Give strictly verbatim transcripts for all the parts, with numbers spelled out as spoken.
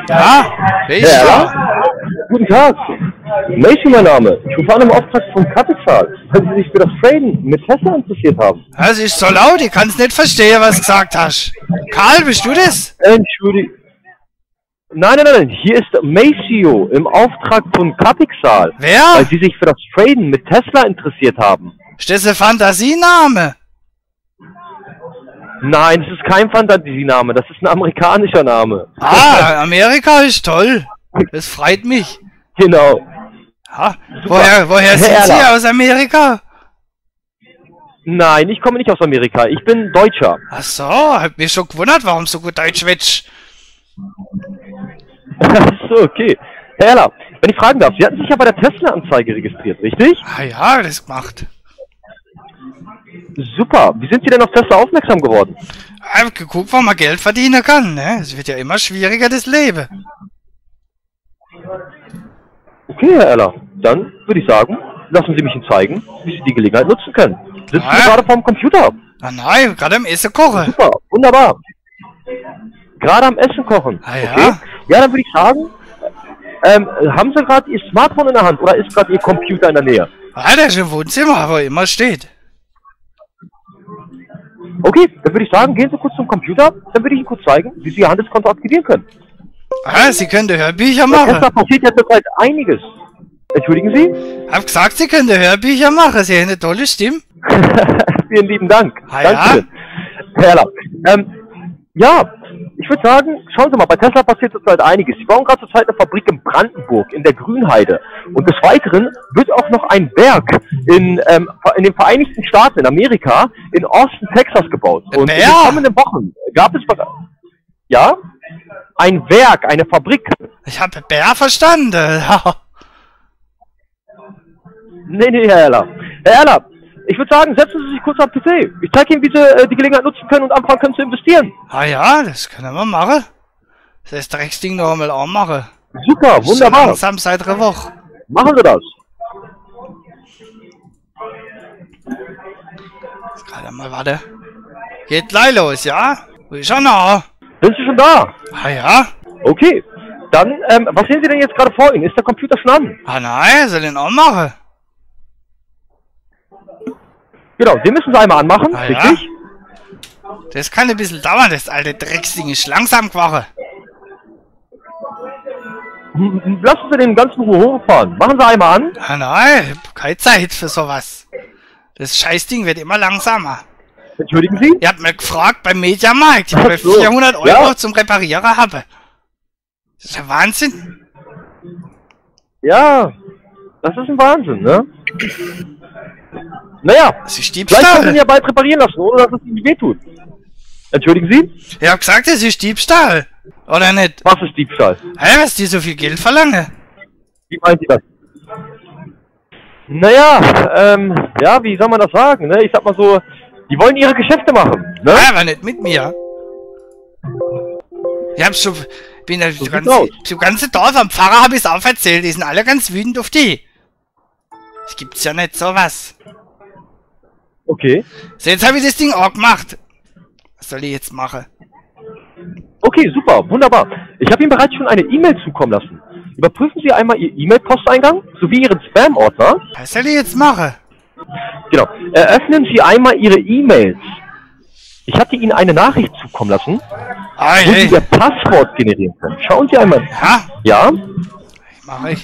Ja, wer ist Ja, da? Guten Tag. Macy, mein Name. Ich rufe an im Auftrag von Capital, weil Sie sich für das Traden mit Tesla interessiert haben. Das ist so laut, ich kann es nicht verstehen, was du gesagt hast. Karl, bist du das? Entschuldigung. Nein, nein, nein. Hier ist Maceo im Auftrag von Capital, Wer? weil Sie sich für das Traden mit Tesla interessiert haben. Ist das ein Fantasiename? Nein, es ist kein Fantasiename. Das ist ein amerikanischer Name. Ah, Amerika ist toll. Das freut mich. Genau. Ha, woher woher Herr sind Sie Erler. aus Amerika? Nein, ich komme nicht aus Amerika. Ich bin Deutscher. Ach so, hab mich schon gewundert, warum so gut Deutsch schwätzt. So, okay. Herr Erler, wenn ich fragen darf, Sie hatten sich ja bei der Tesla-Anzeige registriert, richtig? Ah ja, das gemacht. Super. Wie sind Sie denn auf Tesla aufmerksam geworden? Ich hab geguckt, wo man Geld verdienen kann, ne? Es wird ja immer schwieriger, das Leben. Okay, Herr Erler, dann würde ich sagen, lassen Sie mich Ihnen zeigen, wie Sie die Gelegenheit nutzen können. Sitzen Ja. Sie gerade vorm Computer? Ah nein, gerade am Essen kochen. Super, wunderbar. Gerade am Essen kochen. Ah ja? Okay. Ja, dann würde ich sagen, ähm, haben Sie gerade Ihr Smartphone in der Hand oder ist gerade Ihr Computer in der Nähe? Ah, der ist im Wohnzimmer, wo immer steht. Okay, dann würde ich sagen, gehen Sie kurz zum Computer, dann würde ich Ihnen kurz zeigen, wie Sie Ihr Handelskonto aktivieren können. Ah, Sie können Hörbücher Bei Tesla machen. passiert ja zurzeit einiges. Entschuldigen Sie? Hab gesagt, Sie können Hörbücher machen. Sie haben eine tolle Stimme. Vielen lieben Dank. Ah, ja? Dankeschön. Herr Erler, ähm, ja, ich würde sagen, schauen Sie mal, bei Tesla passiert zurzeit einiges. Sie bauen gerade zurzeit eine Fabrik in Brandenburg, in der Grünheide. Und des Weiteren wird auch noch ein Werk in, ähm, in den Vereinigten Staaten, in Amerika, in Austin, Texas gebaut. Und in den Wer? kommenden Wochen gab es, ja, ein Werk, eine Fabrik. Ich habe Bär verstanden. Nee, nee, Herr Erler. Herr Erler, ich würde sagen, setzen Sie sich kurz am P C. Ich zeige Ihnen, wie Sie äh, die Gelegenheit nutzen können und anfangen können zu investieren. Ah ja, das können wir machen. Das Drecksding noch einmal anmachen. Super, So wunderbar. langsam seit einer Woche. Machen Sie das. Jetzt gerade mal, warte. Geht gleich los, ja? Wo ist er noch? Sind Sie schon da? Ah ja? Okay. Dann, ähm, was sehen Sie denn jetzt gerade vor Ihnen? Ist der Computer schon an? Ah nein, soll ich den anmachen? Genau, den müssen Sie einmal anmachen, Ah, ja? richtig? Das kann ein bisschen dauern, das alte Drecksding ist langsam geworden. M- m- Lassen Sie den ganzen Ruhe hochfahren. Machen Sie einmal an. Ah nein, ich hab keine Zeit für sowas. Das Scheißding wird immer langsamer. Entschuldigen Sie? Ihr habt mir gefragt beim Mediamarkt, ich Ach habe so. vierhundert Euro Ja. zum Reparieren habe. Das ist ja Wahnsinn. Ja, das ist ein Wahnsinn, ne? Naja, Das ist vielleicht können Sie ihn Diebstahl. ja bald reparieren lassen, ohne dass es Ihnen wehtut. Entschuldigen Sie? Ich hab gesagt, das ist Diebstahl. Oder nicht? Was ist Diebstahl? Hä, was die so viel Geld verlangen? Wie meint Sie das? Naja, ähm, ja, wie soll man das sagen, ne? Ich sag mal so, die wollen ihre Geschäfte machen, ne? Ja, aber nicht mit mir. Ich hab schon, bin ja So das sieht's ganze, aus. das ganze Dorf am Pfarrer hab ich's auch erzählt, die sind alle ganz wütend auf die. Das gibt's ja nicht, sowas. Okay. So, jetzt habe ich das Ding auch gemacht. Was soll ich jetzt machen? Okay, super, wunderbar. Ich habe Ihnen bereits schon eine E-Mail zukommen lassen. Überprüfen Sie einmal Ihr E-Mail-Posteingang sowie Ihren Spam-Ordner. Was soll ich jetzt machen? Genau. Eröffnen Sie einmal Ihre E-Mails. Ich hatte Ihnen eine Nachricht zukommen lassen, Ah, wo Sie hey. Ihr Passwort generieren können. Schauen Sie einmal. Ja, Ja? mach ich.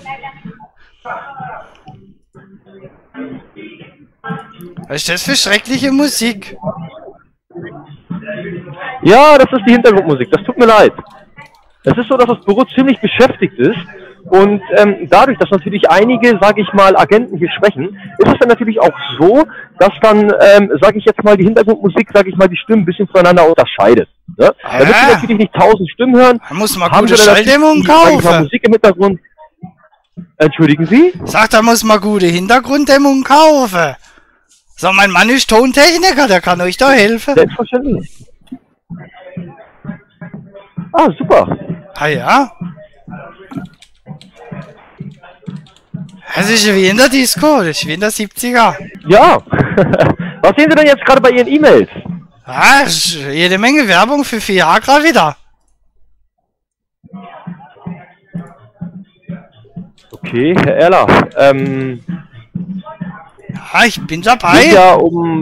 Was ist das für schreckliche Musik? Ja, das ist die Hintergrundmusik. Das tut mir leid. Es ist so, dass das Büro ziemlich beschäftigt ist. Und ähm, dadurch, dass natürlich einige, sage ich mal, Agenten hier sprechen, ist es dann natürlich auch so, dass dann, ähm, sage ich jetzt mal, die Hintergrundmusik, sage ich mal, die Stimmen ein bisschen voneinander unterscheidet. Ne? Ah. Damit Sie natürlich nicht tausend Stimmen hören, Da muss man haben gute Sie dann natürlich Schalldämmung die, sag ich mal, kaufen. Musik im Hintergrund. Entschuldigen Sie? Sagt, da muss man gute Hintergrunddämmung kaufen. So, mein Mann ist Tontechniker, der kann euch da helfen. Selbstverständlich. Ah, super. Ah ja? Das ist wie in der Disco, das ist wie in der siebziger. Ja. Was sehen Sie denn jetzt gerade bei Ihren E-Mails? Ah, das ist jede Menge Werbung für Viagra wieder. Okay, Herr Erler, ähm, Ja, ich bin geht dabei. ja um,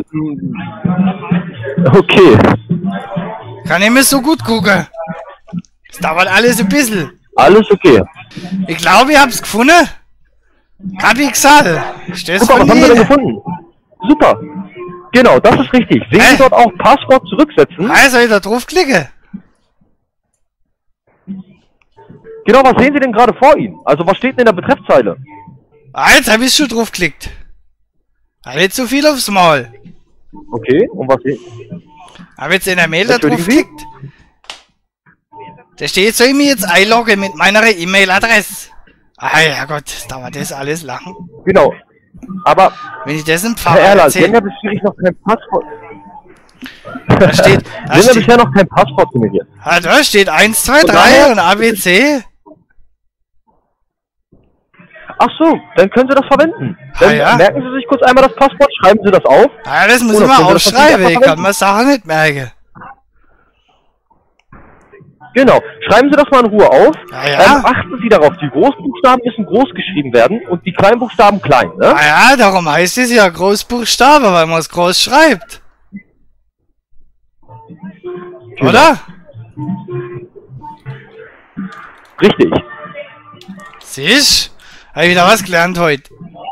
okay, Kann ich mir so gut gucken. Es dauert alles ein bisschen. alles okay. Ich glaube, ich hab's gefunden. Kapixal. Ist das Super, von was haben Sie denn Ihnen? gefunden? Super, genau, das ist richtig. Sehen Hä? Sie dort auch Passwort zurücksetzen? Ah, soll ich da draufklicken? Genau, was sehen Sie denn gerade vor Ihnen? Also was steht denn in der Betreffzeile? Ah, jetzt hab ich schon draufgeklickt. Ah, nicht zu viel aufs Maul. Okay, und was sehen Hab jetzt in der Mail da Entschuldigen Sie? draufgeklickt. Da steht, soll ich mich jetzt einloggen mit meiner E-Mail-Adresse. Ah ja Gott, das dauert das alles lang. Genau, aber Wenn ich das im Herr Pfarrer Erler, Sie haben erzähle. ja bisher noch kein Passwort. Da steht, Sie da haben ja steht, bisher noch kein Passwort generiert. ah, da steht eins, zwei, Von drei daher- und A B C. Ach so, dann können Sie das verwenden. Dann Ah, ja? merken Sie sich kurz einmal das Passwort, schreiben Sie das auf. Ah, das muss Oder ich mal können Sie das aufschreiben, natürlich ich einfach kann mir Sachen nicht merken. Genau, schreiben Sie das mal in Ruhe auf. Ah, ja? Ähm, achten Sie darauf, die Großbuchstaben müssen groß geschrieben werden und die Kleinbuchstaben klein. Ne? Ah ja, darum heißt es ja Großbuchstabe, weil man es groß schreibt. Genau. Oder? Richtig. Siehst? Hab ich wieder was gelernt heute.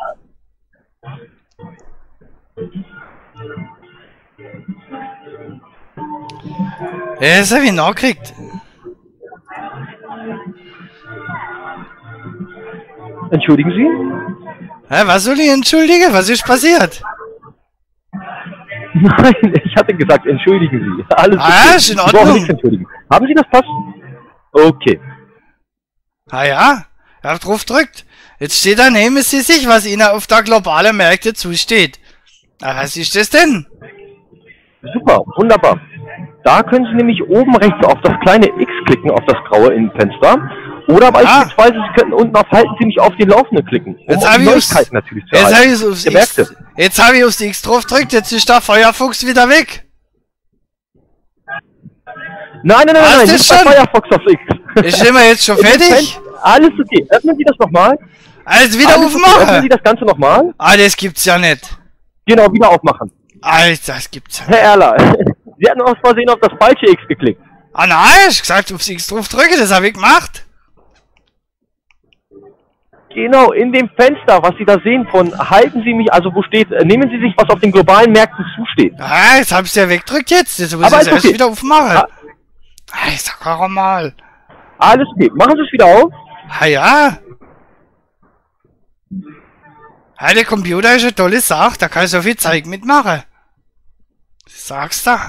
Ja, das hab ich nachgekriegt. Entschuldigen Sie? Hä, was soll ich entschuldigen? Was ist passiert? Nein, ich hatte gesagt, entschuldigen Sie. Alles Ah, okay. ist in Sie brauchen Ordnung. nichts entschuldigen. Haben Sie das Pass? Okay. Ah ja, ich hab drauf gedrückt. Jetzt steht da, nehmen Sie sich, was Ihnen auf der globalen Märkte zusteht. Ah, was ist das denn? Super, wunderbar. Da können Sie nämlich oben rechts auf das kleine X klicken, auf das graue Innenfenster. Oder beispielsweise, Sie könnten unten auf Halten Sie mich auf den Laufenden klicken. Um Jetzt auch hab die ich aufs, Neuigkeiten natürlich zu jetzt hab erhalten. ich aufs Der X, Märkte. jetzt hab ich aufs X drauf gedrückt, jetzt ist der Feuerfuchs wieder weg. Nein, nein, nein, Was nein, ist nicht bei schon? Firefox auf X. Ist immer jetzt schon fertig? Alles okay. Öffnen Sie das nochmal. Alles wieder Alles okay. Öffnen Sie aufmachen? das Ganze nochmal. Ah, das gibt's ja nicht. Genau, wieder aufmachen. Alter, das gibt's ja nicht. Herr Erler, Sie hatten aus Versehen auf das falsche X geklickt. Ah nein, ich hab gesagt, aufs X drauf drücke, das hab ich gemacht. Genau, in dem Fenster, was Sie da sehen von halten Sie mich, also wo steht, äh, nehmen Sie sich, was auf den globalen Märkten zusteht. Ah, jetzt hab's ja weggedrückt jetzt. Jetzt muss Aber ich ist es erst okay. wieder aufmachen. Ah. Ah, ich sag auch mal. Alles okay. Machen Sie es wieder auf. Ah ja. Ah, der Computer ist eine tolle Sache, da kann ich so viel Zeug mitmachen. Sagst du?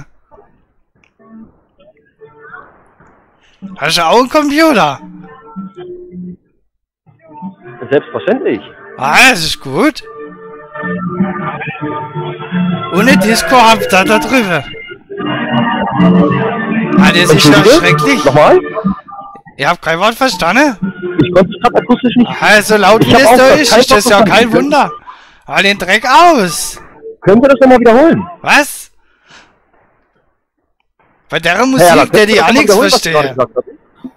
Hast du auch einen Computer? Selbstverständlich. Ah, das ist gut. Und eine Disco habt ihr da drüber. Ah, das ist ja Entschuldige? schrecklich. Nochmal? Ich hab kein Wort verstanden. Ich konnte es gerade akustisch nicht. Ah, so laut Ich wie hab das auch da das ist, kein ist das Wort ja verstanden. kein Wunder. Ah, den Dreck aus. Können Sie das nochmal wiederholen? Was? Bei der Herr Erler, Musik, der können Sie die das auch nochmal nichts wiederholen, was Sie gerade verstehe. gesagt hatten?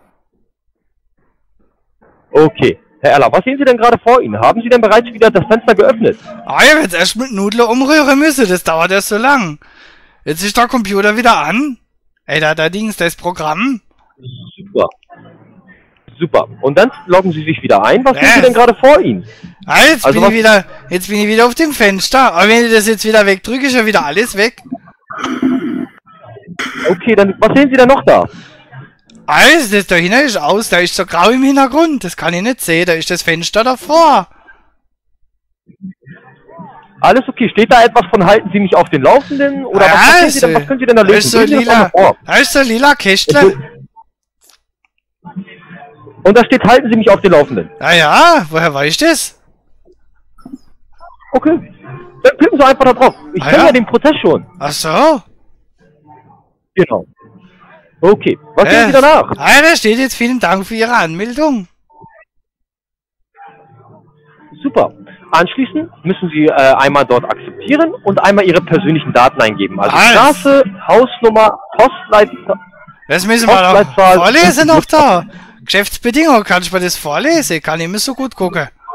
Okay. Herr Erler, was sehen Sie denn gerade vor Ihnen? Haben Sie denn bereits wieder das Fenster geöffnet? Ah, ich werde jetzt erst mit Nudeln umrühren müssen, das dauert ja so lang. Jetzt ist der Computer wieder an. Ey, da, da Dings, das Programm. Super. Super. Und dann loggen Sie sich wieder ein. Was sehen Äh. Sie denn gerade vor Ihnen? Ah, jetzt Also bin was- ich wieder, jetzt bin ich wieder auf dem Fenster. Aber wenn ich das jetzt wieder wegdrücke, ist ja wieder alles weg. Okay, dann was sehen Sie denn noch da? Alles, das da hinten ist aus, da ist so grau im Hintergrund. Das kann ich nicht sehen, da ist das Fenster davor. Alles okay. Steht da etwas von halten Sie mich auf den Laufenden? Oder was, was, sehen Sie denn, was können Sie denn da da lesen? ist so Lesen Sie das lila, mal vor. da ist so lila Kästle. Und da steht, halten Sie mich auf den Laufenden. Ja, ja, woher weiß ich das? Okay. Dann klicken Sie einfach da drauf. Ich Ah, kenne ja? ja den Prozess schon. Ach so. Genau. Okay. Was sehen Äh, Sie danach? Ah, da steht jetzt vielen Dank für Ihre Anmeldung. Super. Anschließend müssen Sie äh, einmal dort akzeptieren und einmal Ihre persönlichen Daten eingeben. Also Alles. Straße, Hausnummer, Postleitzahl. Das müssen wir noch Postleitzahl. vorlesen noch da. Geschäftsbedingungen, kannst du mir das vorlesen? Kann ich mir so gut gucken.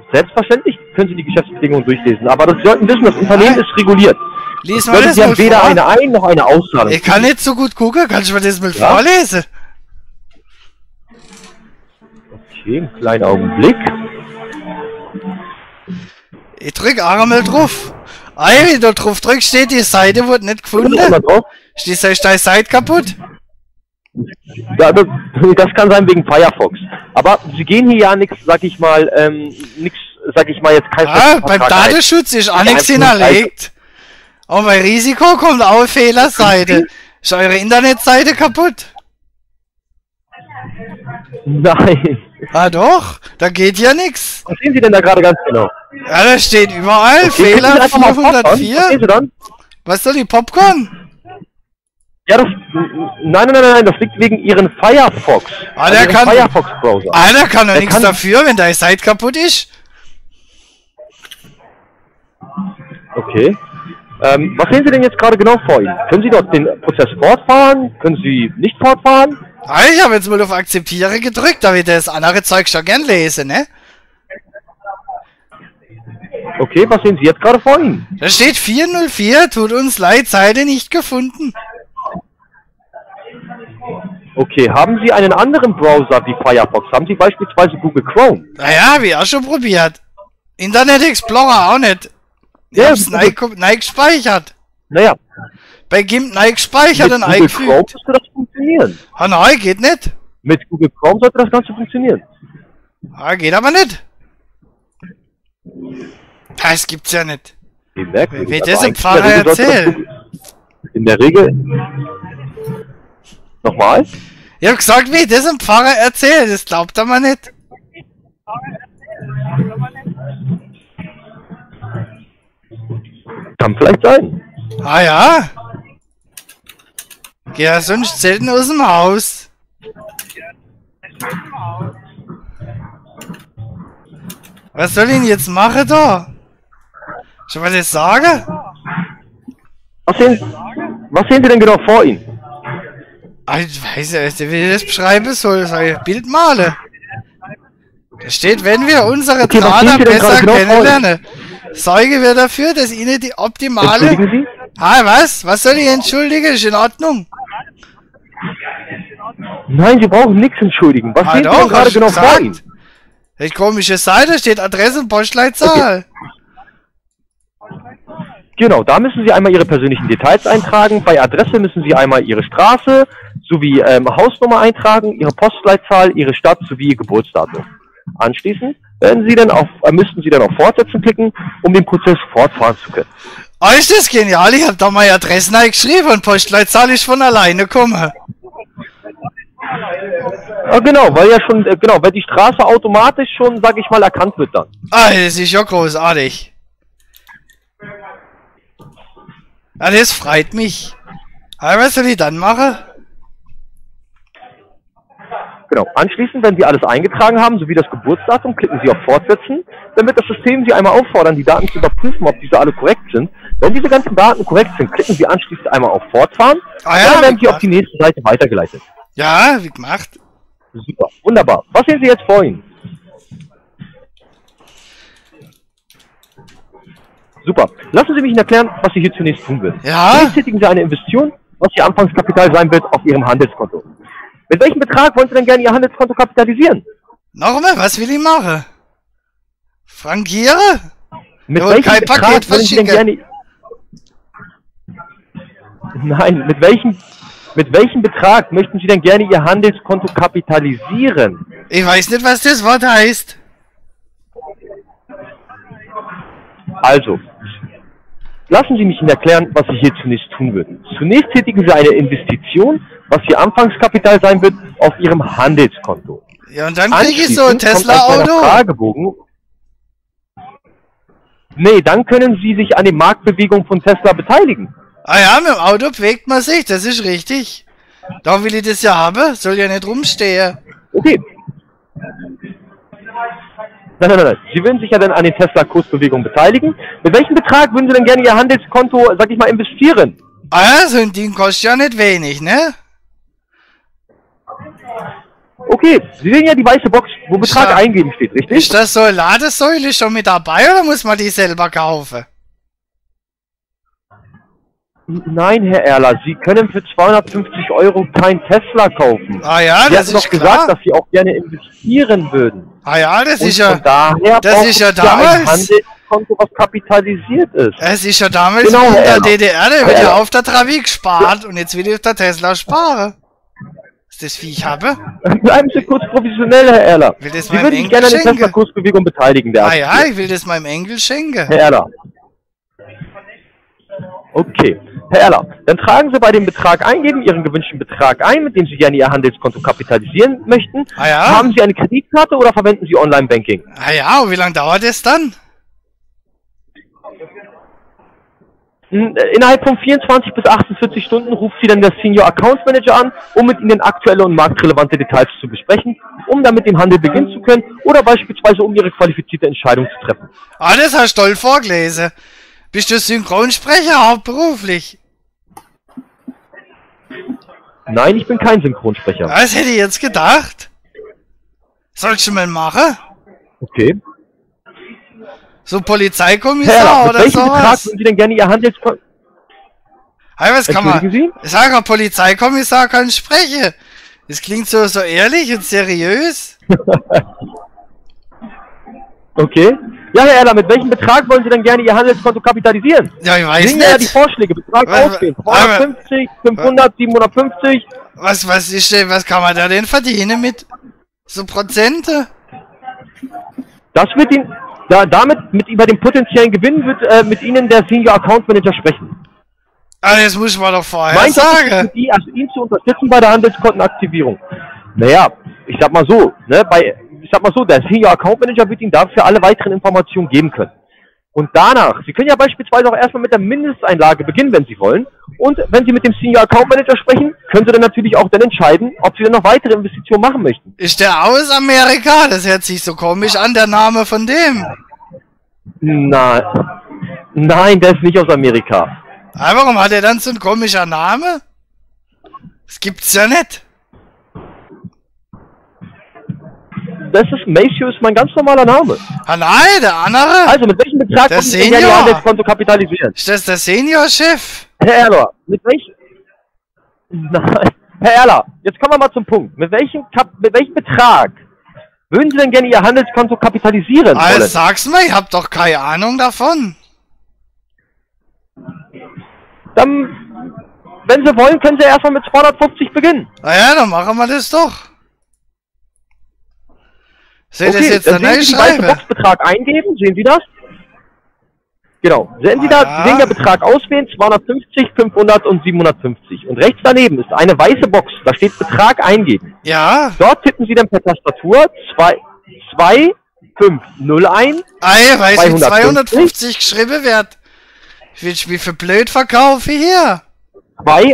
Selbstverständlich können Sie die Geschäftsbedingungen durchlesen, aber Sie sollten wissen, das Unternehmen Ja. ist reguliert. Lies Sie mal das mal haben weder vor. eine Ein- noch eine Auszahlung. Ich kann nicht so gut gucken, kannst du mir das mal Ja? vorlesen? Okay, einen kleinen Augenblick. Ich drück einmal drauf. Ei, wenn du drauf drückst, steht, die Seite wurde nicht gefunden. Mal drauf. Ist die deine Seite kaputt? Ja, das, das kann sein wegen Firefox. Aber Sie gehen hier ja nichts, sag ich mal, ähm, nichts, sag ich mal, jetzt kein Ah, beim Vertrag ein. Datenschutz ist auch Ja, nichts einfach nur hinterlegt. Und bei Risiko kommt auch eine Fehlerseite. Ist eure Internetseite kaputt? Nein. Ah doch, da geht ja nichts. Was sehen Sie denn da gerade ganz genau? Ja, da steht überall Okay, können Fehler Sie einfach mal Popcorn? Was vierhundertvier. sehen Sie dann? Was soll die Popcorn? Ja, das, nein, nein, nein, nein, das liegt wegen Ihren Firefox. Ah, der Ihren kann- Firefox-Browser. Ah, da kann doch Der nichts kann- dafür, wenn deine Seite kaputt ist. Okay. Ähm, was sehen Sie denn jetzt gerade genau vor Ihnen? Können Sie dort den Prozess fortfahren? Können Sie nicht fortfahren? Ah, ich habe jetzt mal auf Akzeptiere gedrückt, da ich das andere Zeug schon gern lese, ne? Okay, was sehen Sie jetzt gerade vor Ihnen? Da steht vierhundertvier, tut uns leid, Seite nicht gefunden. Okay, haben Sie einen anderen Browser wie Firefox? Haben Sie beispielsweise Google Chrome? Naja, hab ich auch schon probiert. Internet Explorer auch nicht. Ich Ja, hab's Google- neu, neu gespeichert. Naja, Bei GIMP neu gespeichert mit und Google Chrome eingefügt. müsste das funktionieren. Ah nein, geht nicht. Mit Google Chrome sollte das Ganze funktionieren. Ah, geht aber nicht. Das gibt's ja nicht. Wie merkwürdig. Wie Also das im eigentlich Pfarrer in der Regel sollte das erzählt. Google- In der Regel... Nochmal? Ich hab gesagt, wie ich das dem Pfarrer erzählt, das glaubt er mir nicht. Kann vielleicht sein. Ah ja. Geh ja sonst selten aus dem Haus. Was soll ich denn jetzt machen da? Soll ich das sagen? Was sehen, was sehen Sie denn genau vor Ihnen? Ah, ich weiß ja nicht, wie ich das beschreiben soll. Soll ich ein Bild malen? Da steht, wenn wir unsere Okay, was Trader sehen Sie denn besser gerade genau vor Ihnen? kennenlernen, sorgen wir dafür, dass ihnen die optimale... Entschuldigen Sie? Ah, was? Was soll ich entschuldigen? Ist in Ordnung. Nein, Sie brauchen nichts entschuldigen. Was Ah, sehen Sie doch, denn gerade hast du genau vor gesagt. Ihnen? Welche komische Seite steht Adresse und Postleitzahl. Genau, da müssen Sie einmal Ihre persönlichen Details eintragen. Bei Adresse müssen Sie einmal Ihre Straße sowie ähm, Hausnummer eintragen, Ihre Postleitzahl, Ihre Stadt sowie Ihr Geburtsdatum. Anschließend werden Sie dann auf, äh, müssten Sie dann auf Fortsetzen klicken, um den Prozess fortfahren zu können. Oh, ist das genial. Ich hab da meine Adresse geschrieben und Postleitzahl ist von alleine gekommen. Ja, genau, weil ja schon, äh, genau, weil die Straße automatisch schon, sag ich mal, erkannt wird dann. Ah, das ist ja großartig. Ah, das freut mich. Aber was soll ich dann machen? Genau. Anschließend, wenn Sie alles eingetragen haben, sowie das Geburtsdatum, klicken Sie auf Fortsetzen. Dann wird das System Sie einmal auffordern, die Daten zu überprüfen, ob diese alle korrekt sind. Wenn diese ganzen Daten korrekt sind, klicken Sie anschließend einmal auf Fortfahren. Ah ja, dann werden wie Sie auf die nächste Seite weitergeleitet. Ja, wie gemacht. Super, wunderbar. Was sehen Sie jetzt vor Ihnen? Super. Lassen Sie mich Ihnen erklären, was Sie hier zunächst tun werden. Ja? Zunächst tätigen Sie eine Investition, was Ihr Anfangskapital sein wird, auf Ihrem Handelskonto. Mit welchem Betrag wollen Sie denn gerne Ihr Handelskonto kapitalisieren? Nochmal, was will ich machen? Frankiere? Mit Ja, welchem kein Betrag Paket wollen Sie denn verschicken. gerne... Nein, mit welchem, mit welchem Betrag möchten Sie denn gerne Ihr Handelskonto kapitalisieren? Ich weiß nicht, was das Wort heißt. Also, lassen Sie mich Ihnen erklären, was Sie hier zunächst tun würden. Zunächst tätigen Sie eine Investition, was Ihr Anfangskapital sein wird, auf Ihrem Handelskonto. Ja, und dann krieg ich so ein Anschließend kommt ein kleiner Tesla-Auto. Fragebogen. Nee, dann können Sie sich an den Marktbewegungen von Tesla beteiligen. Ah ja, mit dem Auto bewegt man sich, das ist richtig. Da will ich das ja haben, soll ja nicht rumstehen. Okay. Nein, nein, nein, nein. Sie würden sich ja dann an den Tesla-Kursbewegungen beteiligen. Mit welchem Betrag würden Sie denn gerne Ihr Handelskonto, sag ich mal, investieren? Ah ja, so ein Ding kostet ja nicht wenig, ne? Okay, Sie sehen ja die weiße Box, wo Betrag Ja. eingeben steht, richtig? Ist das so eine Ladesäule schon mit dabei oder muss man die selber kaufen? Nein, Herr Erler, Sie können für zweihundertfünfzig Euro kein Tesla kaufen. Ah ja, Sie das hatten ist doch klar. gesagt, dass Sie auch gerne investieren würden. Ah ja, das Und ist ja, von daher das brauchen ist ja Sie damals- ein Handelskonto, was kapitalisiert ist. es ist ja damals Genau, in Herr der Erler. D D R, der Herr wird ja Erler. auf der Trabi gespart und jetzt will ich auf der Tesla sparen. Ist das Viech habe? Bleiben Sie kurz professionell, Herr Erler. Will das Sie meinem würden sich Enkel gerne an der schenken? Tesla-Kursbewegung beteiligen, der Ah ja, Aktie. ich will das meinem Enkel schenken. Herr Erler. Okay. Herr Erler, dann tragen Sie bei dem Betrag ein, geben Ihren gewünschten Betrag ein, mit dem Sie gerne Ihr Handelskonto kapitalisieren möchten. Ah ja? Haben Sie eine Kreditkarte oder verwenden Sie Online-Banking? Ah ja, und wie lange dauert das dann? Hm, äh, Innerhalb von vierundzwanzig bis achtundvierzig Stunden ruft Sie dann der Senior Account Manager an, um mit Ihnen aktuelle und marktrelevante Details zu besprechen, um dann mit dem Handel beginnen zu können oder beispielsweise um Ihre qualifizierte Entscheidung zu treffen. Ah, das hast du toll vorgelesen. Bist du Synchronsprecher hauptberuflich? Nein, ich bin kein Synchronsprecher. Das hätte ich jetzt gedacht. Sollst du mal machen? Okay. So Herr Polizeikommissar Erler, mit oder welchem Betrag sowas? würden Sie denn gerne Ihr Handelskonto... Hey, was kann man? Entschuldigen Ich sag ja, Polizeikommissar kann sprechen. Das klingt so, so ehrlich und seriös. Okay. Ja, Herr Erler, mit welchem Betrag wollen Sie denn gerne Ihr Handelskonto kapitalisieren? Ja, ich Sie weiß sehen ja die nicht. Vorschläge. Betrag Was- ausgehen. was- zweihundertfünfzig, fünfhundert, siebenhundertfünfzig. Was, was ist denn, was kann man da denn verdienen mit so Prozente? Das wird Ihnen... Da, damit, mit über den potenziellen Gewinn wird äh, mit Ihnen der Senior Account Manager sprechen. Ah, das muss man doch vorher Mein Job ist es, sagen. mit Ihnen, also ihn zu unterstützen bei der Handelskontenaktivierung. Naja, ich sag mal so, ne, bei, ich sag mal so, der Senior Account Manager wird Ihnen dafür alle weiteren Informationen geben können. Und danach, Sie können ja beispielsweise auch erstmal mit der Mindesteinlage beginnen, wenn Sie wollen. Und wenn Sie mit dem Senior Account Manager sprechen, können Sie dann natürlich auch dann entscheiden, ob Sie dann noch weitere Investitionen machen möchten. Ist der aus Amerika? Das hört sich so komisch an, der Name von dem. Na, nein, der ist nicht aus Amerika. Ah, warum hat er dann so ein komischer Name? Das gibt's ja nicht. Das ist, Maceo ist mein ganz normaler Name. Ah nein, der andere? Also, mit welchem Betrag Der können Sie gerne Ihr Senior. Handelskonto kapitalisieren? Ist das der Seniorchef? Herr Erler, mit welchem... Nein. Herr Erler, jetzt kommen wir mal zum Punkt. Mit welchem, Kap mit welchem Betrag würden Sie denn gerne Ihr Handelskonto kapitalisieren Also wollen? sag's mal, ich hab doch keine Ahnung davon. Dann, wenn Sie wollen, können Sie erstmal mit zweihundertfünfzig beginnen. Na ja, dann machen wir das doch. Soll ich das jetzt dann da sehen Sie den weißen schreiben? Boxbetrag eingeben. Sehen Sie das? Genau. Wenn Sie Ah, da ja. Sie sehen den Betrag auswählen, zweihundertfünfzig, fünfhundert und siebenhundertfünfzig. Und rechts daneben ist eine weiße Box. Da steht Betrag eingeben. Ja. Dort tippen Sie dann per Tastatur zwei fünf null ein. Ah, ja, weiß wie zweihundertfünfzig? zweihundertfünfzig geschrieben wird. Ich will mich für blöd verkaufen hier. Zwei.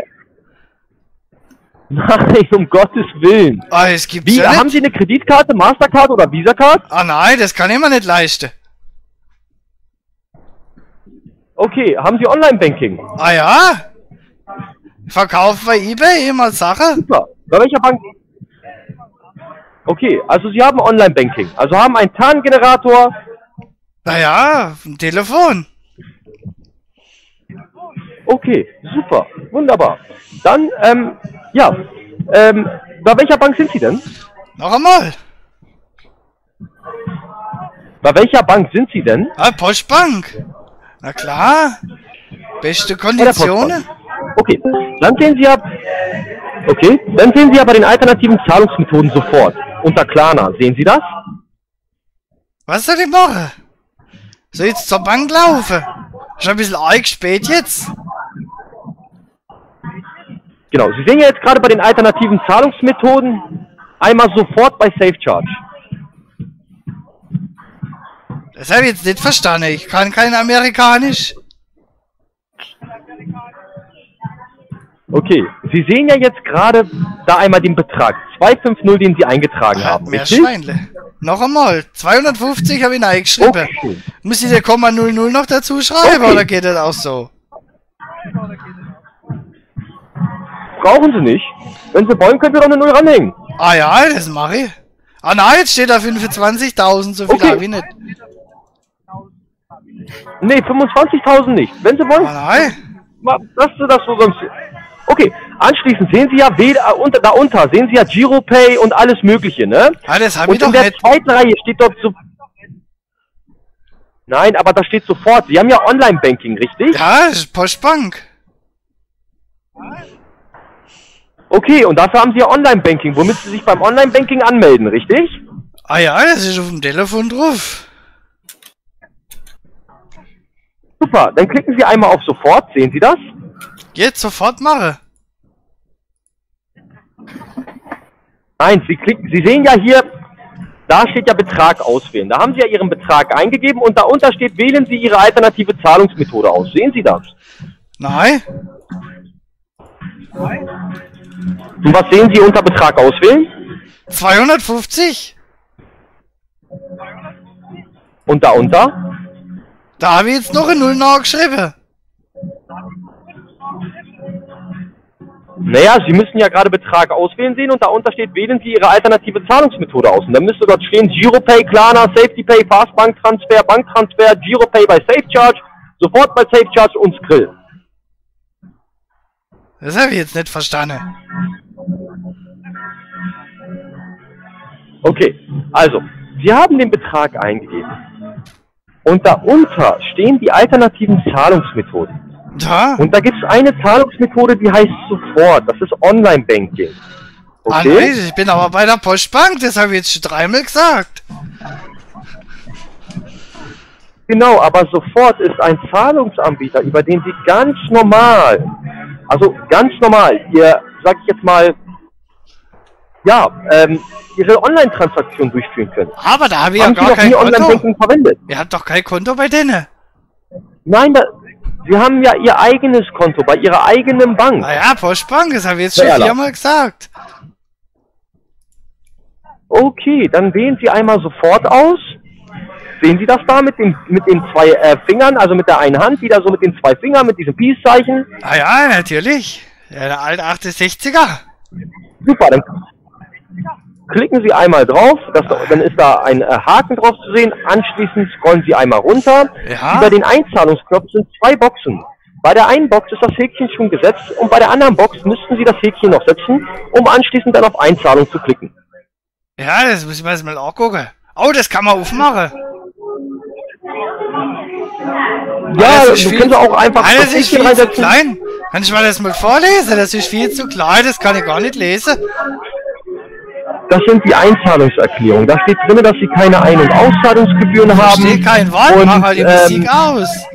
Nein, um Gottes Willen. Ah, es gibt's Wie, ja haben nicht. Sie eine Kreditkarte, Mastercard oder Visa-Card? Ah nein, das kann ich mir nicht leisten. Okay, haben Sie Online-Banking? Ah ja? Verkaufen bei eBay immer Sache? Super. Bei welcher Bank? Okay, also Sie haben Online-Banking. Also haben einen Tarngenerator. Naja, ein Telefon. Okay, super. Wunderbar. Dann, ähm, ja. Ähm, bei welcher Bank sind Sie denn? Noch einmal. Bei welcher Bank sind Sie denn? Ah, Postbank. Na klar. Beste Bei der Konditionen. Postbank. Okay, dann sehen Sie ja... Okay, dann sehen Sie ja bei den alternativen Zahlungsmethoden sofort. Unter Klarna, sehen Sie das? Was soll ich machen? Soll ich jetzt zur Bank laufen? Schon ein bisschen arg spät jetzt. Genau, Sie sehen ja jetzt gerade bei den alternativen Zahlungsmethoden einmal sofort bei SafeCharge. Das habe ich jetzt nicht verstanden. Ich kann kein Amerikanisch. Okay, Sie sehen ja jetzt gerade da einmal den Betrag zweihundertfünfzig, den Sie eingetragen haben. Mehr richtig? Schweinle. Noch einmal. zweihundertfünfzig habe ich reingeschrieben. Okay. Muss ich der Komma null null noch dazu schreiben Okay. oder geht das auch so? Brauchen Sie nicht. Wenn Sie wollen, können wir doch eine Null ranhängen. Ah ja, das mache ich. Ah nein, jetzt steht da fünfundzwanzigtausend, so viel Okay. habe ich nicht. Nee, fünfundzwanzigtausend nicht. Wenn Sie wollen, Ah nein. ma- lassen Sie das so sonst. Okay, anschließend sehen Sie ja, weder, äh, unter, da unter sehen Sie ja Giropay und alles Mögliche, ne? Ah, das habe ich Und doch in der nicht. zweiten Reihe steht dort so... Nein, aber da steht sofort. Sie haben ja Online-Banking, richtig? Ja, das ist Postbank. Okay, und dafür haben Sie ja Online-Banking, womit Sie sich beim Online-Banking anmelden, richtig? Ah ja, das ist auf dem Telefon drauf. Super, dann klicken Sie einmal auf Sofort, sehen Sie das? Jetzt sofort mache. Nein, Sie klicken, Sie sehen ja hier, da steht ja Betrag auswählen. Da haben Sie ja Ihren Betrag eingegeben und darunter steht, wählen Sie Ihre alternative Zahlungsmethode aus. Sehen Sie das? Nein. Und was sehen Sie unter Betrag auswählen? zweihundertfünfzig? Und darunter? Da habe ich jetzt noch eine Null nachgeschrieben. Naja, Sie müssen ja gerade Betrag auswählen sehen und darunter steht, wählen Sie Ihre alternative Zahlungsmethode aus. Und dann müsste dort stehen Giropay, Klarna, SafetyPay, Fastbanktransfer, Banktransfer, Giropay bei SafeCharge, sofort bei SafeCharge und Skrill. Das habe ich jetzt nicht verstanden. Okay, also, Sie haben den Betrag eingegeben. Und darunter stehen die alternativen Zahlungsmethoden. Da? Und da gibt es eine Zahlungsmethode, die heißt sofort. Das ist Online-Banking. Ah Okay? nein, ich bin aber bei der Postbank, das habe ich jetzt schon dreimal gesagt. Genau, aber sofort ist ein Zahlungsanbieter, über den Sie ganz normal, also ganz normal, ihr, sag ich jetzt mal, ja, ähm, Ihre Online-Transaktion durchführen können. Aber da habe ich ja Haben Sie gar noch kein nie Konto. Online-Banking verwendet? Ihr habt doch kein Konto bei denen. Nein, da, Sie haben ja Ihr eigenes Konto bei Ihrer eigenen Bank. Ah ja, Postbank, das habe ich jetzt schon Ja, ja. viermal gesagt. Okay, dann wählen Sie einmal sofort aus. Sehen Sie das da mit den, mit den zwei äh, Fingern, also mit der einen Hand, wieder so mit den zwei Fingern, mit diesem Peace-Zeichen? Ah ja, natürlich. Ja, der alte achtundsechziger. Super, dann klicken Sie einmal drauf, das, dann ist da ein äh, Haken drauf zu sehen. Anschließend scrollen Sie einmal runter. Ja. Über den Einzahlungsknopf sind zwei Boxen. Bei der einen Box ist das Häkchen schon gesetzt und bei der anderen Box müssten Sie das Häkchen noch setzen, um anschließend dann auf Einzahlung zu klicken. Ja, das muss ich mir jetzt mal angucken. Oh, das kann man aufmachen. Ja, das ist du viel- kannst auch einfach Ah, das das ist Häkchen viel zu reinsetzen. klein. Kann ich mal das mal vorlesen? Das ist viel zu klein, das kann ich gar nicht lesen. Das sind die Einzahlungserklärungen. Da steht drin, dass Sie keine Ein- und Auszahlungsgebühren Da haben. steht kein Wort, Und, mach halt die Musik ähm, aus.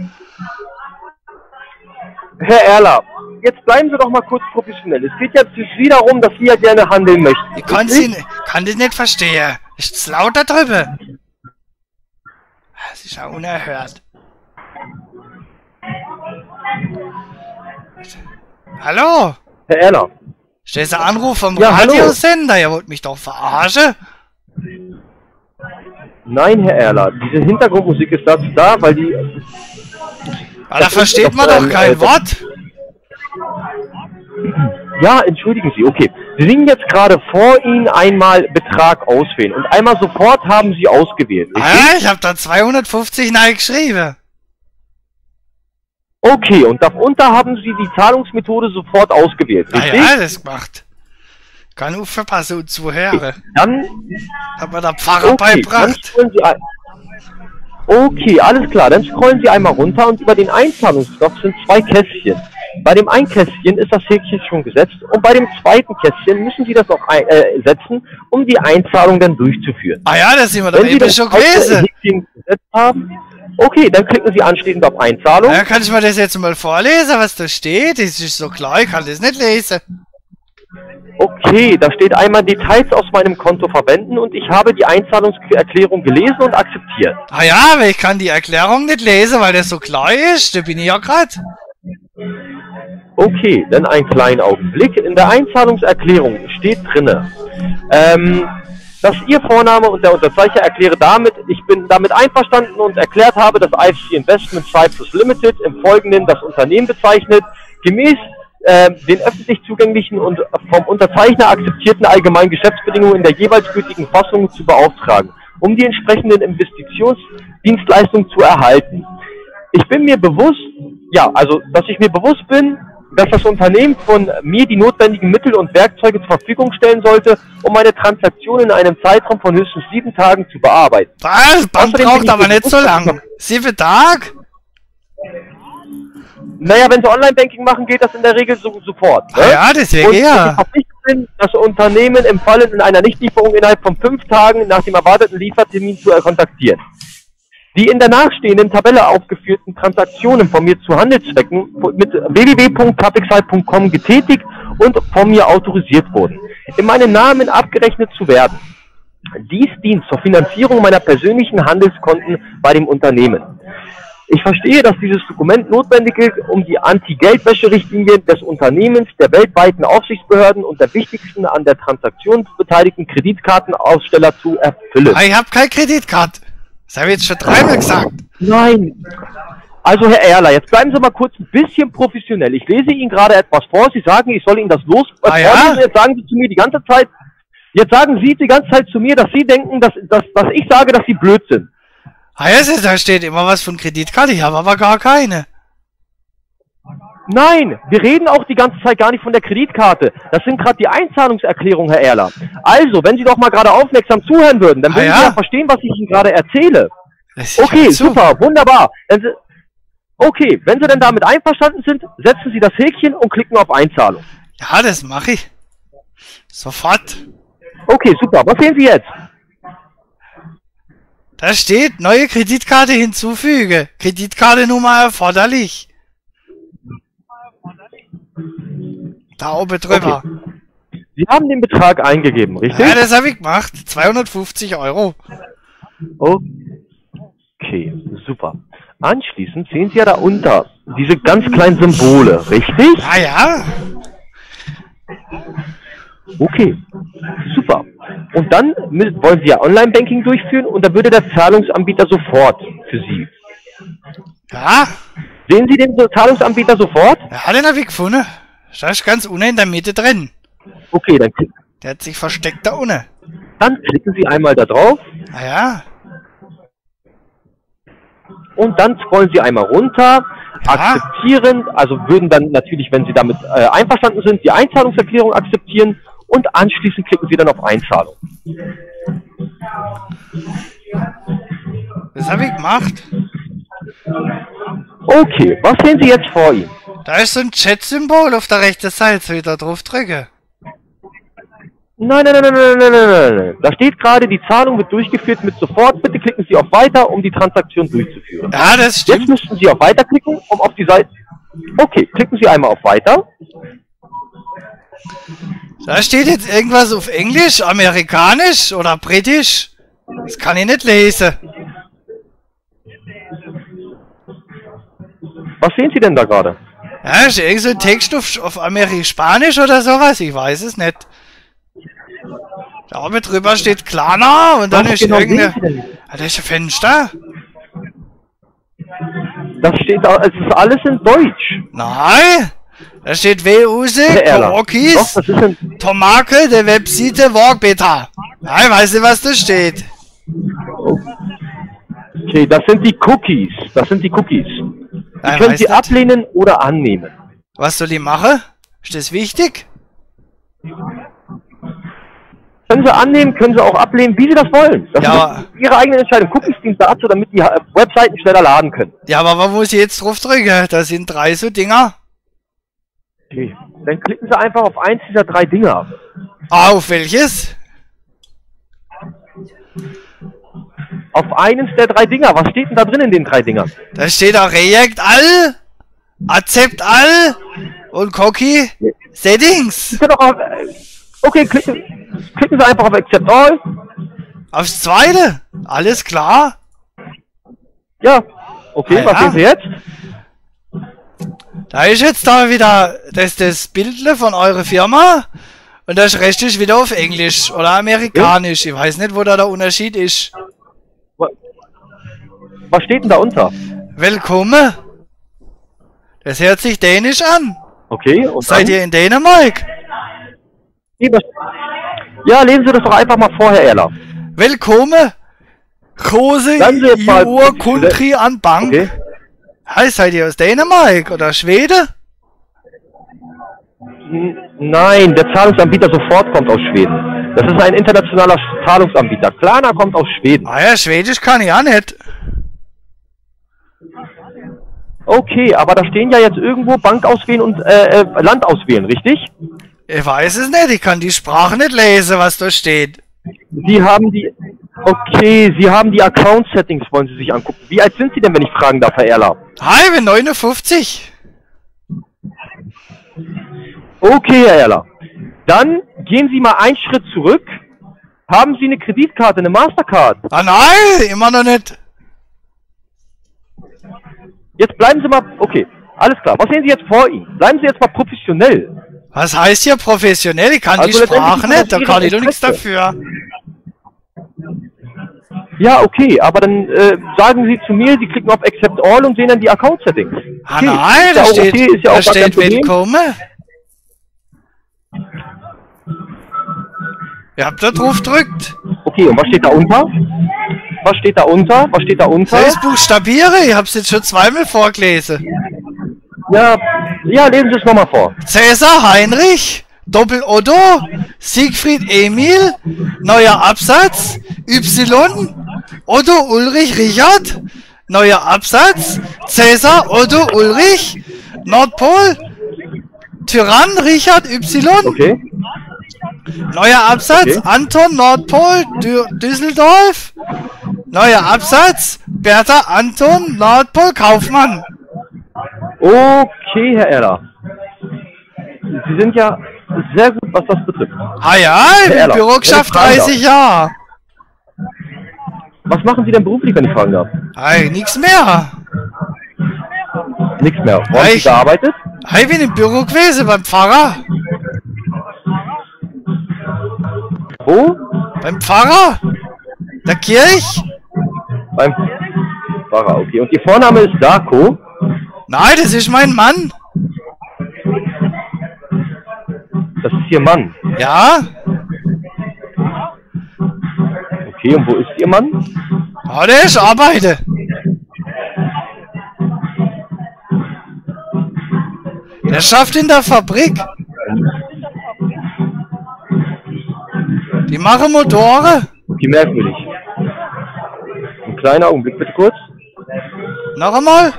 Herr Erler, jetzt bleiben Sie doch mal kurz professionell. Es geht jetzt wieder darum, dass Sie ja gerne handeln möchten. Ich kann, richtig? sie, kann das nicht verstehen. Ist es laut da drüber? Das ist ja unerhört. Hallo? Herr Erler, Ist das ein Anruf vom Ja, hallo. Radiosender? Ihr wollt mich doch verarschen? nein, Herr Erler, diese Hintergrundmusik ist dazu da, weil die... Aber da Das ist versteht doch, man doch ähm, kein äh, Wort. Ja, entschuldigen Sie, okay. Sie sehen jetzt gerade vor Ihnen einmal Betrag auswählen und einmal sofort haben Sie ausgewählt. richtig? Ah, ich habe da zweihundertfünfzig neu geschrieben. Okay, und darunter haben Sie die Zahlungsmethode sofort ausgewählt, Ah richtig? ja, das gemacht. Kann auch verpassen und zuhören. Dann Hat mir der Pfarrer Okay, dann beigebracht. scrollen Sie ein. Okay, alles klar. Dann scrollen Sie einmal runter und über den Einzahlungsknopf sind zwei Kästchen. Bei dem einen Kästchen ist das Häkchen schon gesetzt und bei dem zweiten Kästchen müssen Sie das auch ein, äh, setzen, um die Einzahlung dann durchzuführen. Ah ja, das sind wir doch Wenn Sie eben das schon zweite gewesen. Häkchen gesetzt haben, okay, dann klicken Sie anschließend auf Einzahlung. Ja, kann ich mir das jetzt mal vorlesen, was da steht? Das ist so klar, ich kann das nicht lesen. Okay, da steht einmal Details aus meinem Konto verwenden und ich habe die Einzahlungserklärung gelesen und akzeptiert. Ah ja, aber ich kann die Erklärung nicht lesen, weil das so klar ist. Da bin ich ja grad. Okay, dann einen kleinen Augenblick. In der Einzahlungserklärung steht drinne, ähm, dass Ihr Vorname und der Unterzeichner erkläre damit, ich bin damit einverstanden und erklärt habe, dass I F C Investment Cyprus Limited im Folgenden das Unternehmen bezeichnet, gemäß äh, den öffentlich zugänglichen und vom Unterzeichner akzeptierten allgemeinen Geschäftsbedingungen in der jeweils gültigen Fassung zu beauftragen, um die entsprechenden Investitionsdienstleistungen zu erhalten. Ich bin mir bewusst, ja, also, dass ich mir bewusst bin, dass das Unternehmen von mir die notwendigen Mittel und Werkzeuge zur Verfügung stellen sollte, um eine Transaktion in einem Zeitraum von höchstens sieben Tagen zu bearbeiten. Das Band braucht aber nicht so lang. Sieben Tage? Naja, wenn Sie Online-Banking machen, geht das in der Regel so, sofort. Ne? Ah ja, deswegen und ja. Ich verpflichtet bin, das Unternehmen im Falle in einer Nichtlieferung innerhalb von fünf Tagen nach dem erwarteten Liefertermin zu kontaktieren. Die in der nachstehenden Tabelle aufgeführten Transaktionen von mir zu Handelszwecken mit w w w punkt capixite punkt com getätigt und von mir autorisiert wurden, in meinem Namen abgerechnet zu werden. Dies dient zur Finanzierung meiner persönlichen Handelskonten bei dem Unternehmen. Ich verstehe, dass dieses Dokument notwendig ist, um die Anti-Geldwäsche-Richtlinie des Unternehmens, der weltweiten Aufsichtsbehörden und der wichtigsten an der Transaktion beteiligten Kreditkartenaussteller zu erfüllen. Ich habe keine Kreditkarte. Das habe ich jetzt schon dreimal gesagt. Nein. Also Herr Erler, jetzt bleiben Sie mal kurz ein bisschen professionell. Ich lese Ihnen gerade etwas vor. Sie sagen, ich soll Ihnen das los äh, ah, ja? Jetzt sagen Sie zu mir die ganze Zeit, jetzt sagen Sie die ganze Zeit zu mir, dass Sie denken, dass, dass, dass ich sage, dass Sie blöd sind. Ah, ja, da steht immer was von Kreditkarte. Ich habe aber gar keine. Nein, wir reden auch die ganze Zeit gar nicht von der Kreditkarte. Das sind gerade die Einzahlungserklärungen, Herr Erler. Also, wenn Sie doch mal gerade aufmerksam zuhören würden, dann würden ah, ja? Sie ja verstehen, was ich Ihnen gerade erzähle. Okay, super, wunderbar. Wenn Sie, okay, wenn Sie denn damit einverstanden sind, setzen Sie das Häkchen und klicken auf Einzahlung. Ja, das mache ich. Sofort. Okay, super. Was sehen Sie jetzt? Da steht, neue Kreditkarte hinzufüge. Kreditkartennummer erforderlich. Da oben drüber. Okay. Sie haben den Betrag eingegeben, richtig? Ja, das habe ich gemacht. zweihundertfünfzig Euro. Okay, super. Anschließend sehen Sie ja da unter diese ganz kleinen Symbole, richtig? Ja, ja. Okay, super. Und dann müssen, wollen Sie ja Online-Banking durchführen und da würde der Zahlungsanbieter sofort für Sie. Ja. Sehen Sie den Zahlungsanbieter sofort? Ja, den habe ich gefunden. Da ist ganz unten in der Mitte drin. Okay, dann klicken. Der hat sich versteckt da unten. Dann klicken Sie einmal da drauf. Ah ja. Und dann scrollen Sie einmal runter. Ja. Akzeptieren, also würden dann natürlich, wenn Sie damit äh, einverstanden sind, die Einzahlungserklärung akzeptieren und anschließend klicken Sie dann auf Einzahlung. Das habe ich gemacht. Okay, was sehen Sie jetzt vor Ihnen? Da ist so ein Chat-Symbol auf der rechten Seite, soll ich da drauf drücken? Nein, nein, nein, nein, nein, nein, nein, nein. Da steht gerade, die Zahlung wird durchgeführt mit sofort. Bitte klicken Sie auf Weiter, um die Transaktion durchzuführen. Ja, das stimmt. Jetzt müssten Sie auf Weiter klicken, um auf die Seite... Okay, klicken Sie einmal auf Weiter. Da steht jetzt irgendwas auf Englisch, Amerikanisch oder Britisch. Das kann ich nicht lesen. Was sehen Sie denn da gerade? Ja, ist irgend so ein Text auf, auf Amerikanisch oder sowas, ich weiß es nicht. Da oben drüber steht Klarna und dann Was ist genau irgendeine... sehen Sie denn? Ah, da ist ein Fenster. Das steht, es ist alles in Deutsch. Nein, da steht W-Use, Korokis, Tomake, der Webseite Workbeta. Nein, weißt du, was da steht? Okay, das sind die Cookies. Das sind die Cookies. Die Nein, können Sie nicht. ablehnen oder annehmen. Was soll ich machen? Ist das wichtig? Können Sie annehmen, können Sie auch ablehnen, wie Sie das wollen. Das Ja, ist Ihre eigene Entscheidung. Cookies dienen dazu, damit die äh, Webseiten schneller laden können. Ja, aber wo muss ich jetzt drauf drücken? Da sind drei so Dinger. Okay. Dann klicken Sie einfach auf eins dieser drei Dinger. Ah, auf welches? Auf eines der drei Dinger. Was steht denn da drin in den drei Dingern? Da steht auch React all, Accept all und Cookie Settings. Sie können auch auf, okay, klicken, klicken Sie einfach auf Accept All. Aufs zweite. Alles klar. Ja. Okay, Ah, was ja. sehen Sie jetzt? Da ist jetzt da wieder das, das Bildle von eurer Firma. Und das Rest ist wieder auf Englisch oder Amerikanisch. Ich weiß nicht, wo da der Unterschied ist. Was steht denn da unter? Willkommen. Das hört sich dänisch an. Okay, und Seid dann? ihr in Dänemark? Ja, lesen Sie das doch einfach mal vor, Herr Erler. Willkommen! Große Sagen Sie jetzt mal- I O Country an Bank. Okay. Hi, seid ihr aus Dänemark oder Schweden? N- Nein, der Zahlungsanbieter sofort kommt aus Schweden. Das ist ein internationaler Zahlungsanbieter. Klarna kommt aus Schweden. Ah ja, Schwedisch kann ich auch nicht. Okay, aber da stehen ja jetzt irgendwo Bank auswählen und äh, äh, Land auswählen, richtig? Ich weiß es nicht, ich kann die Sprache nicht lesen, was da steht. Sie haben die... Okay, Sie haben die Account-Settings, wollen Sie sich angucken. Wie alt sind Sie denn, wenn ich fragen darf, Herr Erler? Hi, ich bin neunundfünfzig. Okay, Herr Erler. Dann gehen Sie mal einen Schritt zurück. Haben Sie eine Kreditkarte, eine Mastercard? Ah nein, immer noch nicht. Jetzt bleiben Sie mal... Okay, alles klar. Was sehen Sie jetzt vor Ihnen? Bleiben Sie jetzt mal professionell. Was heißt hier professionell? Ich kann Also die Sprache letztendlich nicht, da ist das kann ich Ihre doch nichts Interesse. dafür. Ja, okay, aber dann äh, sagen Sie zu mir, Sie klicken auf Accept All und sehen dann die Account-Settings. Ah Okay, nein, ist ja da auch steht, okay, ist ja da auch gar kein steht Problem. Willkommen. Ihr habt da drauf gedrückt. Okay, und was steht da unter? Was steht da unter? Was steht da unter? Soll ich buchstabiere? Ich hab's jetzt schon zweimal vorgelesen. Ja, ja, lesen Sie es nochmal vor. Cäsar Heinrich, Doppel Otto, Siegfried Emil, neuer Absatz, Y, Otto Ulrich Richard, neuer Absatz, Cäsar Otto Ulrich, Nordpol, Tyrann Richard Y, Okay, neuer Absatz, Okay. Anton Nordpol, Dü Düsseldorf, neuer Absatz, Bertha Anton Nordpol Kaufmann. okay, Herr Erler. Sie sind ja sehr gut, was das betrifft. Ah ja, ich Herr bin Erler, Bürgschaft wenn ich fragen dreißig Jahre. Was machen Sie denn beruflich, wenn ich fragen darf? Hey, nix mehr. Nichts mehr. Wo haben Sie Ich- gearbeitet? Hey, ich bin im Büro gewesen beim Pfarrer. Wo? Beim Pfarrer? Der Kirch? Beim Pfarrer, okay. Und Ihr Vorname ist Darko? Nein, das ist mein Mann. Das ist Ihr Mann. Ja? Okay, und wo ist Ihr Mann? Ja, der ist arbeite. Der schafft in der Fabrik. Die machen Motoren. Okay, merkwürdig. Ein kleiner Augenblick, bitte kurz. Noch einmal.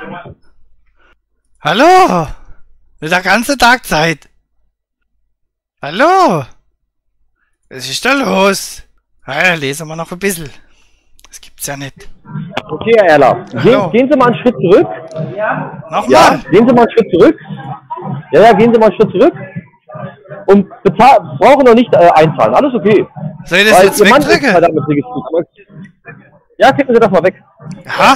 Hallo. Mit der ganzen Tag Zeit. Hallo. Was ist da los? Ja, lesen wir noch ein bisschen. Das gibt's ja nicht. Okay, Herr Erler. Hallo. Gehen, gehen Sie mal einen Schritt zurück. Nochmal. Ja, gehen Sie mal einen Schritt zurück. Ja, ja, gehen Sie mal einen Schritt zurück. Und bezahl brauchen noch nicht äh, einzahlen. Alles okay. Soll ich das Weil jetzt Ihr Mann ist wegdrücken? halt damit registriert. Ja, klicken Sie das mal weg. Ja?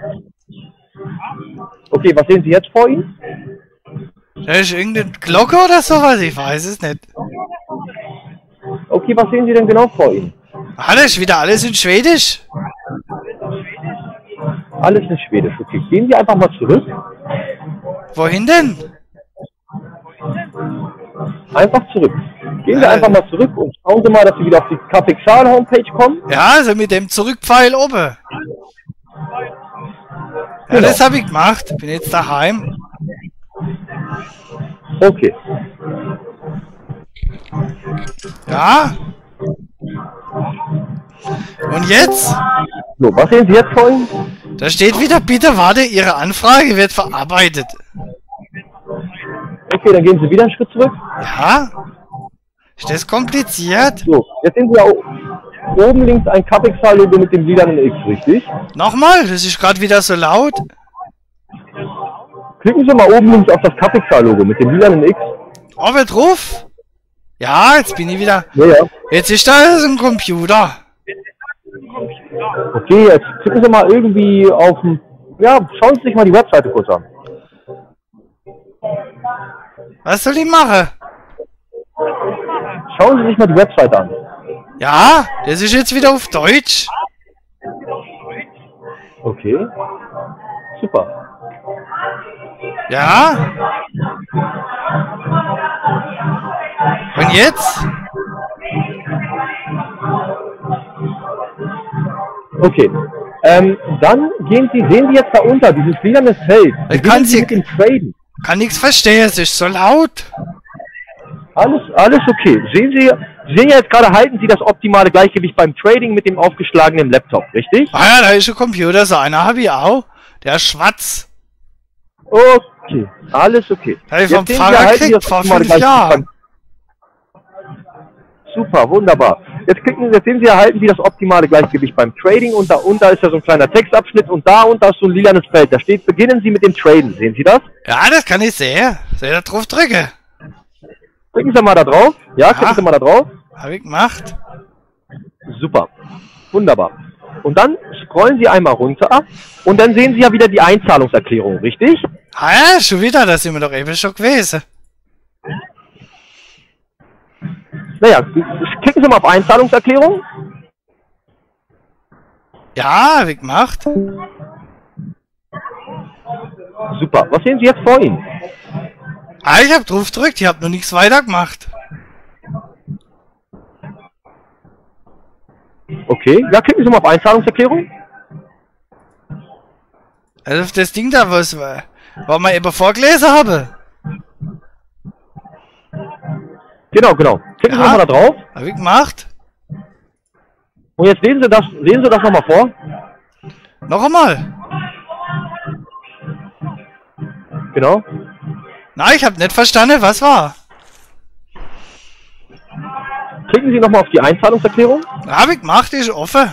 Okay, was sehen Sie jetzt vor Ihnen? Da ist irgendeine Glocke oder sowas? Ich weiß es nicht. Okay, was sehen Sie denn genau vor Ihnen? Ah, das ist wieder alles in Schwedisch. Alles in Schwedisch. Okay, gehen Sie einfach mal zurück. Wohin denn? Einfach zurück. Gehen Sie Ja. einfach mal zurück und schauen Sie mal, dass Sie wieder auf die Kapexal-Homepage kommen. Ja, also mit dem Zurückpfeil oben. Ja, Genau. das habe ich gemacht. Bin jetzt daheim. Okay. Ja. Und jetzt? So, was sehen Sie jetzt vor Ihnen? Da steht wieder, bitte warte, Ihre Anfrage wird verarbeitet. Okay, dann gehen Sie wieder einen Schritt zurück. Ja? Ist das kompliziert? So, jetzt sehen Sie ja o- oben links ein Capexal-Logo mit dem lilanen X, richtig? Nochmal, das ist gerade wieder so laut. Klicken Sie mal oben links auf das Capexal-Logo mit dem lilanen X. Oben drauf? Ja, jetzt bin ich wieder. Ja, ja. Jetzt ist da so ein Computer. Okay, jetzt klicken Sie mal irgendwie auf den... Ja, schauen Sie sich mal die Webseite kurz an. Was soll ich machen? Schauen Sie sich mal die Webseite an. Ja, das ist jetzt wieder auf Deutsch. Okay. Super. Ja? jetzt? Okay. Ähm, dann gehen Sie, sehen Sie jetzt da unter, dieses lilane Feld. Ich kann Sie mit dem Traden. Kann nichts verstehen, es ist so laut. Alles, alles okay. Sehen Sie, Sie sehen ja jetzt gerade, halten Sie das optimale Gleichgewicht beim Trading mit dem aufgeschlagenen Laptop, richtig? Ah ja, da ist ein Computer, so einer habe ich auch. Der ist schwarz. Okay, alles okay. Habe ich Jetzt vom sehen Sie, Pfarrer halten Sie gekriegt, das vor optimale fünf Gleichgewicht Jahren. beim- Super, wunderbar. Jetzt, klicken, jetzt sehen Sie, erhalten Sie das optimale Gleichgewicht beim Trading und da unter ist ja so ein kleiner Textabschnitt und da unter ist so ein lilanes Feld. Da steht, beginnen Sie mit dem Traden. Sehen Sie das? Ja, das kann ich sehen. Soll ich da drauf drücken? Klicken Sie mal da drauf. Ja, klicken Ja. Sie mal da drauf. Habe ich gemacht. Super. Wunderbar. Und dann scrollen Sie einmal runter und dann sehen Sie ja wieder die Einzahlungserklärung, richtig? Ah ja, schon wieder, das sind wir doch eben schon gewesen. Naja, klicken Sie mal auf Einzahlungserklärung. Ja, hab ich gemacht. Super. Was sehen Sie jetzt vor Ihnen? Ah, ich hab drauf gedrückt, ich hab noch nichts weiter gemacht. Okay. Ja, klicken Sie mal auf Einzahlungserklärung. Also auf das Ding da, was, was wir eben vorgelesen haben. Genau, genau. Klicken Ja. Sie nochmal da drauf. Hab ich gemacht. Und jetzt lesen Sie das, lesen Sie das nochmal vor. Noch einmal. Genau. Nein, ich hab nicht verstanden, was war. Klicken Sie nochmal auf die Einzahlungserklärung. Hab ich gemacht, die ist offen.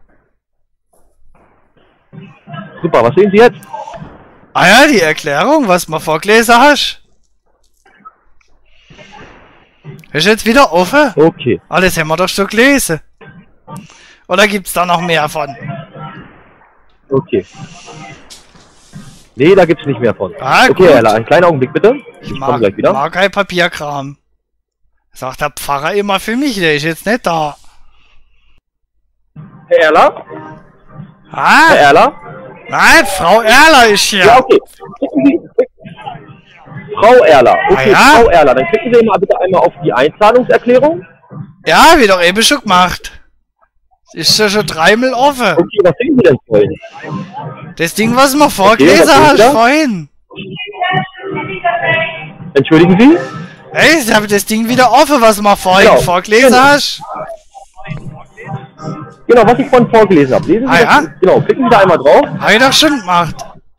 Super. Was sehen Sie jetzt? Ah ja, die Erklärung, was du vorgelesen hast. Ist jetzt wieder offen. Okay. Ah, das haben wir doch schon gelesen. Oder gibt's da noch mehr von? Okay. Nee, da gibt's nicht mehr von. Ah, okay, gut. Ella, einen kleinen Augenblick bitte. Ich, Ich komme mag, gleich wieder. mag kein Papierkram. Sagt der Pfarrer immer für mich, der ist jetzt nicht da. Herr Erler? Ah, Herr Erler? nein, Frau Erler ist hier. Ja, okay. Klicken Sie, Frau Erler. Okay, Ah, ja? Frau Erler, dann klicken Sie mal bitte einmal auf die Einzahlungserklärung. Ja, wie doch eben schon gemacht. Ist ja schon dreimal offen. Okay, was sehen Sie denn vorhin? Das Ding, was du vorgelesen was hast ist da? vorhin. Entschuldigen Sie? Hey, ich habe das Ding wieder offen, was du vorhin Genau. vorgelesen Genau. hast. Genau, was ich vorhin vorgelesen habe. Lesen Sie Ah, das? ja? Genau, klicken Sie da einmal drauf. Hab ich doch schon gemacht.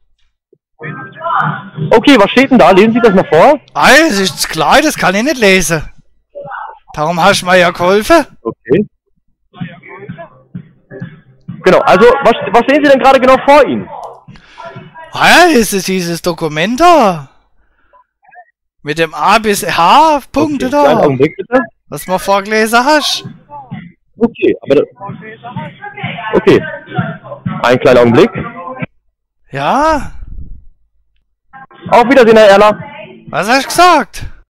Okay, was steht denn da? Lesen Sie das mal vor. Ah, das ist klar, das kann ich nicht lesen. Darum hast du mir ja geholfen. Okay. Genau, also was, was sehen Sie denn gerade genau vor Ihnen? Ah ja, das ist dieses Dokument da. Mit dem A bis H Punkte Okay, kleinen da. Augenblick bitte. Was du vorgelesen hast. Okay, aber da, okay. Ein kleiner Augenblick. Ja, Auf Wiedersehen, Herr Erler. was hast du gesagt?